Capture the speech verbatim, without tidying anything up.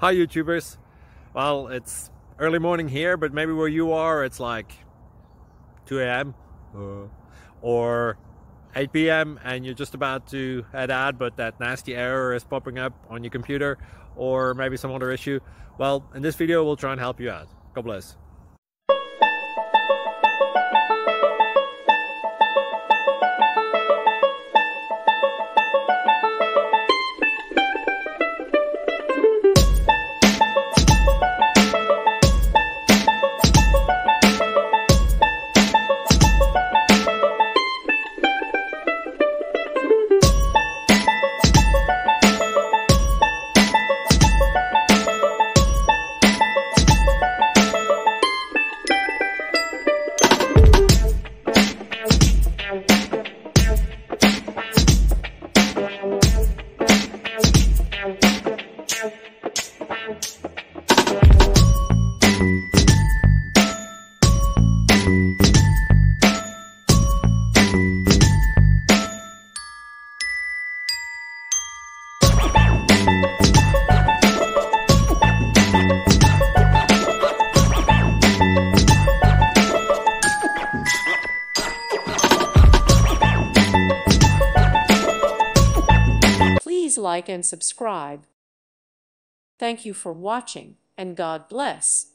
Hi YouTubers. Well, it's early morning here, but maybe where you are it's like two A M uh, or eight P M and you're just about to head out, but that nasty error is popping up on your computer, or maybe some other issue. Well, in this video we'll try and help you out. God bless. Please like and subscribe. Thank you for watching, and God bless.